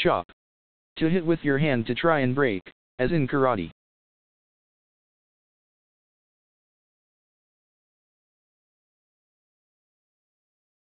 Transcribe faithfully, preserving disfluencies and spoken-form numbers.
Chop. To hit with your hand to try and break, as in karate.